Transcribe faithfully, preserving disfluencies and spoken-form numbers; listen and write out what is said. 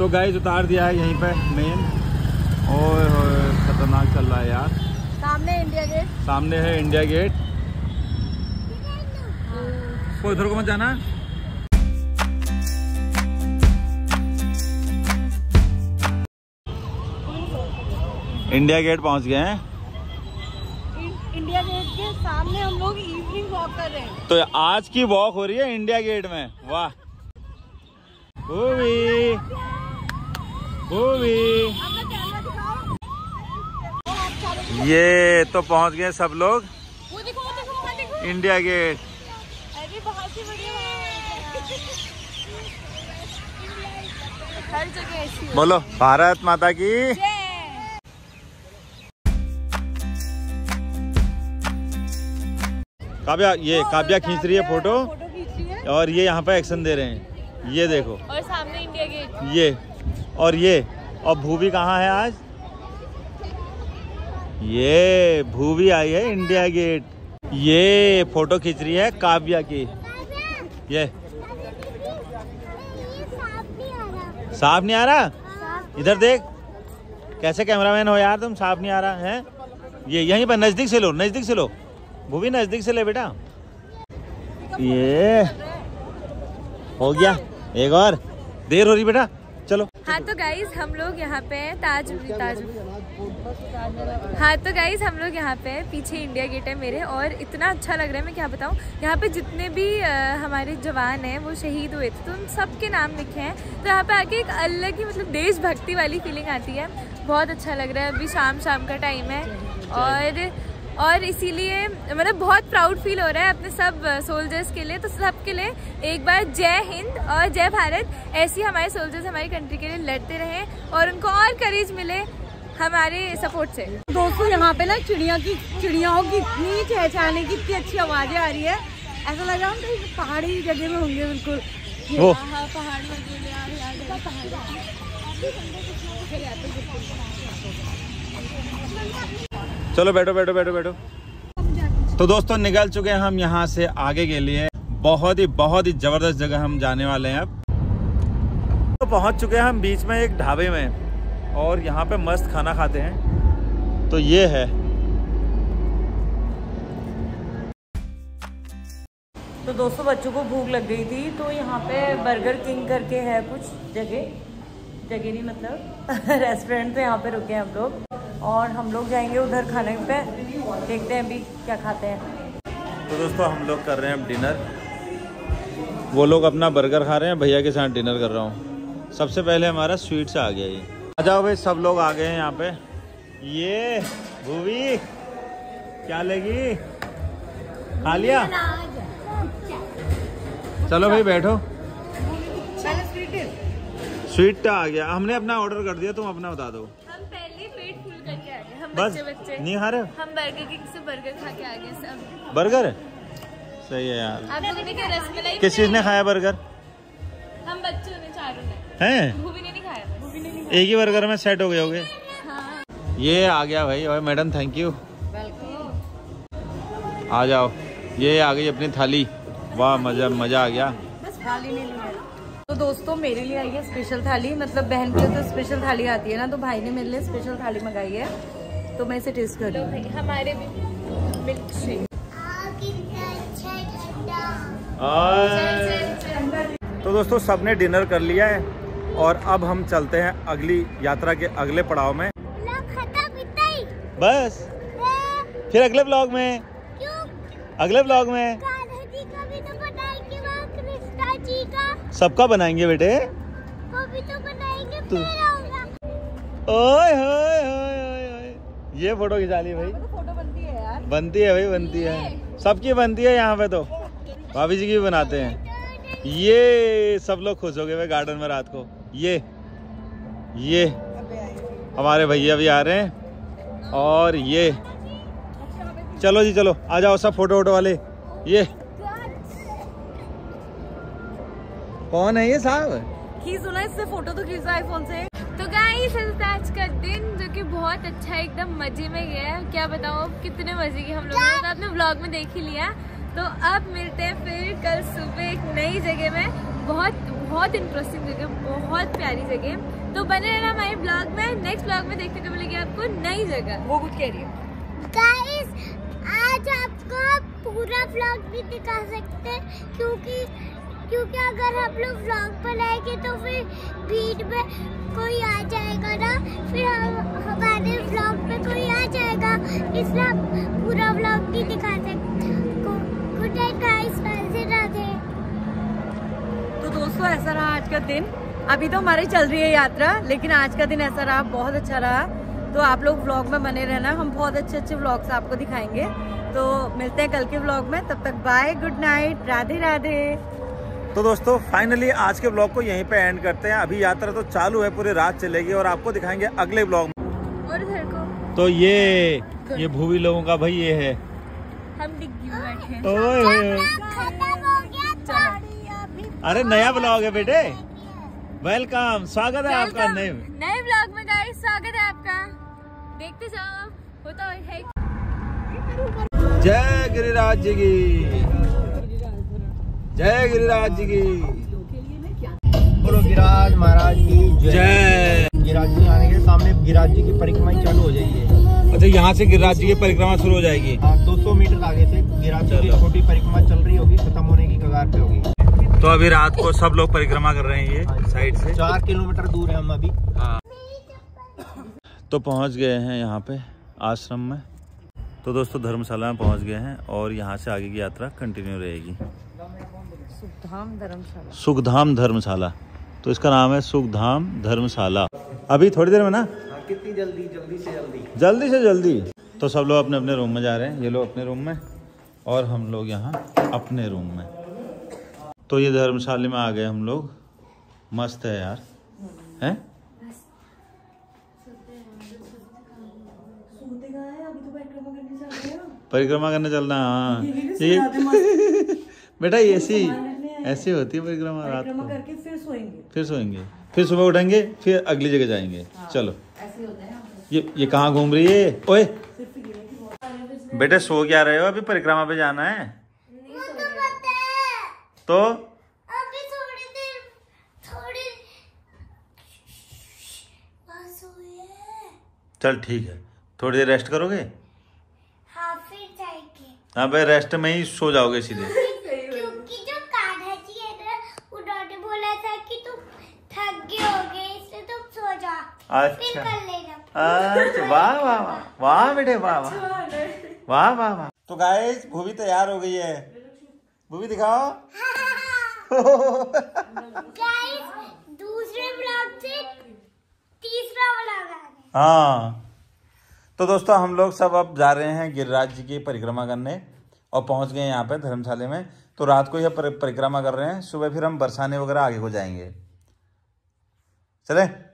तो गाइस उतार दिया है यहीं पे मेन, और खतरनाक चल रहा है यार। सामने इंडिया गेट, सामने है इंडिया गेट। कोई इधर को मत जाना। इंडिया गेट पहुंच गए हैं। इंडिया गेट के सामने हम लोग इवनिंग वॉक कर रहे हैं। तो आज की वॉक हो रही है इंडिया गेट में। वाह भूवी, भूवी। ये तो पहुंच गए सब लोग वो देखो, वो देखो, वो देखो। India Gate. अरे बहुत ही बढ़िया हर जगह ऐसी। बोलो भारत माता की। काव्या, ये काव्या खींच रही है फोटो, फोटो खींच रही है और ये यहाँ पे एक्शन दे रहे हैं। ये देखो, और सामने इंडिया गेट। ये और ये और भूवी कहाँ है आज? ये भूवी आई है इंडिया गेट। ये फोटो खींच रही है काव्या की। ये साफ नहीं आ रहा, इधर देख। कैसे कैमरामैन हो यार तुम, साफ नहीं आ रहा है। ये यहीं पर नजदीक से लो, नजदीक से लो भूवी, नजदीक से ले बेटा। ये हो गया, एक और देर हो रही बेटा, चलो। हाँ तो गाइज हम लोग यहाँ पे ताज ताज हाँ तो गाइज हम लोग यहाँ पे पीछे इंडिया गेट है मेरे, और इतना अच्छा लग रहा है, मैं क्या बताऊँ। यहाँ पे जितने भी आ, हमारे जवान हैं वो शहीद हुए थे, तो उन सबके नाम लिखे हैं। तो यहाँ पे आके एक अलग ही मतलब देशभक्ति वाली फीलिंग आती है, बहुत अच्छा लग रहा है। अभी शाम शाम का टाइम है, और और इसीलिए मतलब बहुत प्राउड फील हो रहा है अपने सब सोल्जर्स के लिए। तो सबके लिए एक बार जय हिंद और जय भारत। ऐसे ही हमारे सोल्जर्स हमारी कंट्री के लिए लड़ते रहें और उनको और करेज मिले हमारे सपोर्ट से। दोस्तों यहाँ पे ना चिड़िया की चिड़ियाओं की इतनी चहचहाने की इतनी अच्छी आवाजें आ रही है, ऐसा लग रहा है हम तो पहाड़ी जगह में होंगे बिल्कुल। वो पहाड़ चलो बैठो बैठो बैठो बैठो। तो दोस्तों निकल चुके हैं हम यहाँ से आगे के लिए। बहुत ही बहुत ही जबरदस्त जगह हम जाने वाले हैं अब। तो पहुँच चुके हैं हम बीच में एक ढाबे में, और यहाँ पे मस्त खाना खाते हैं। तो ये है, तो दोस्तों बच्चों को भूख लग गई थी, तो यहाँ पे बर्गर किंग करके है कुछ जगह जगह नहीं मतलब रेस्टोरेंट, पे यहाँ पे रुके हैं हम लोग, और हम लोग जाएंगे उधर खाने पे। देखते हैं अभी क्या खाते हैं। तो दोस्तों हम लोग कर रहे हैं अब डिनर। वो लोग अपना बर्गर खा रहे हैं, भैया के साथ डिनर कर रहा हूँ। सबसे पहले हमारा स्वीट्स आ गया। ये आ जाओ भाई, सब लोग आ गए हैं यहाँ पे। ये भूवी क्या लगी, खा लिया? चलो भाई बैठो। स्वीट आ गया, हमने अपना ऑर्डर कर दिया, तुम अपना बता दो। हम पहले पेट फुल करके आ गए, हम बस बच्चे बच्चे नहीं खा रहे? हम बर्गर किंग से बर्गर खा के आ गए सब। बर्गर सही है यार। आप लोगों ने क्या रसमलाई? किस चीज ने खाया बर्गर? हम बच्चों ने, चारों ने। हैं? भूवी ने नहीं खाया, भूवी ने नहीं एक ही बर्गर में सेट हो गए होगे। हाँ। ये आ गया भाई, और मैडम थैंक यू। आ जाओ, ये आ गई अपनी थाली। वाह मजा मजा आ गया। बस थाली नहीं लिया। तो दोस्तों मेरे लिए आई है स्पेशल थाली, मतलब बहन के लिए तो स्पेशल थाली आती है ना, तो भाई ने मेरे लिए स्पेशल थाली मंगाई है, तो मैं इसे टेस्ट कर रही हूँ। हमारे भी मिल्क शेक। तो दोस्तों सबने डिनर कर लिया है, और अब हम चलते हैं अगली यात्रा के अगले पड़ाव में। बस फिर अगले ब्लॉग में। क्यों? अगले ब्लॉग में सबका बनाएंगे बेटे, वो भी तो बनाएंगे, तो फिर होगा। ओए होए होए होए, ये फोटो खिंचा ली भाई। तो फोटो बनती है यार, बनती है भाई, बनती है, सबकी बनती है यहाँ पे। तो भाभी जी की भी बनाते हैं। ये सब लोग खुश हो गए भाई गार्डन में रात को। ये ये हमारे भैया भी आ रहे हैं, और ये चलो जी चलो आ जाओ सब फोटो वोटो वाले। ये कौन है ये साहब? खींचो ना इससे फोटो, तो खींचो आईफोन से। तो गाइस आज का दिन जो कि बहुत अच्छा एकदम मजे में गया, क्या बताऊँ कितने मजे की हम लोगों ने, तो आपने व्लॉग में देख ही लिया। तो अब मिलते हैं फिर कल सुबह एक नई जगह में। बहुत बहुत इंटरेस्टिंग जगह, बहुत प्यारी जगह। तो बने रहना हमारे ब्लॉग में। नेक्स्ट ब्लॉग में देखने को मिलेगी आपको नई जगह। वो कुछ कह रही है गाइस, आज आपको पूरा व्लॉग भी दिखा सकते क्योंकि क्योंकि अगर हम लोग व्लॉग बनाएंगे तो फिर बीच में कोई आ जाएगा ना, फिर हम, हमारे व्लॉग में कोई आ जाएगा, इसलिए हम पूरा व्लॉग नहीं दिखा सकते। Good night guys, Radhe Radhe. तो दोस्तों ऐसा रहा आज का दिन। अभी तो हमारी चल रही है यात्रा, लेकिन आज का दिन ऐसा रहा, बहुत अच्छा रहा। तो आप लोग व्लॉग में बने रहना, हम बहुत अच्छे अच्छे व्लॉग्स आपको दिखाएंगे। तो मिलते हैं कल के व्लॉग में, तब तक bye, good night, Radhe Radhe. तो दोस्तों फाइनली आज के ब्लॉग को यहीं पे एंड करते हैं। अभी यात्रा तो चालू है, पूरी रात चलेगी और आपको दिखाएंगे अगले ब्लॉग में। और इधर को तो ये ये भूवी लोगों का भाई ये है। हम डिग्गी में बैठे हैं। ओए ओए। खत्म हो गया था। अरे नया ब्लॉग है बेटे, वेलकम, स्वागत है आपका Welcome, नए नए ब्लॉग में गाइस, स्वागत है आपका। देखते जाओ, होता है। जय गिरिराज जी की, जय गिरिराज जी की, बोलो गिरिराज महाराज की जय। गिरिराज जी आने के सामने गिरिराज जी की परिक्रमा चालू हो जाएगी। अच्छा, यहाँ से गिरिराज जी की परिक्रमा शुरू हो जाएगी। हाँ, दो सौ मीटर आगे से गिरिराज जी की छोटी परिक्रमा चल रही होगी, खत्म होने की कगार पे होगी। तो अभी रात को सब लोग परिक्रमा कर रहे हैं ये साइड से। चार किलोमीटर दूर है हम अभी। हाँ। तो पहुंच गए हैं यहाँ पे आश्रम में। तो दोस्तों धर्मशाला में पहुंच गए हैं और यहाँ से आगे की यात्रा कंटिन्यू रहेगी। सुखधाम धर्मशाला, सुखधाम धर्मशाला, तो इसका नाम है सुखधाम धर्मशाला। अभी थोड़ी देर में ना, कितनी जल्दी जल्दी से जल्दी जल्दी से जल्दी। तो सब लोग अपने अपने रूम में जा रहे हैं, ये लोग अपने रूम में और हम लोग यहाँ अपने रूम में। तो ये धर्मशाला में आ गए हम लोग। मस्त है यार, हैं? परिक्रमा करने चलना। हाँ ये बेटा ऐसी ऐसी होती है परिक्रमा, रात को करके फिर सोएंगे, फिर सोएंगे, फिर सुबह उठेंगे, फिर अगली जगह जाएंगे। चलो ऐसे होता है। ये ये कहाँ घूम रही है? ओए बेटे सो क्या रहे हो? अभी परिक्रमा पे जाना है वो तो पता है। तो अभी थोड़ी देर थोड़ी बस हुई है। चल ठीक है, थोड़ी देर रेस्ट करोगे? हाँ, फिर जाएंगे हाँ भाई, रेस्ट में ही सो जाओगे सीधे। क्योंकि जो कान्हा जी है ना, उन्होंने बोला था कि तुम थक गए होगे, इसलिए तुम सो जाओ, फिर अच्छा कर लेना। अच्छा, वाह वाह वाह वाह बेटे, वाह वाह वाह वाह वाह। तो गाइस भूवी तैयार हो गई है, भूवी दिखाओ। गाइस, दूसरे ब्लॉग से तीसरा ब्लॉग आ गया। हाँ तो दोस्तों हम लोग सब अब जा रहे हैं गिरिराज जी की परिक्रमा करने और पहुंच गए यहाँ पे धर्मशाला में। तो रात को यह परिक्रमा कर रहे हैं, सुबह फिर हम बरसाने वगैरह आगे को जाएंगे। चले।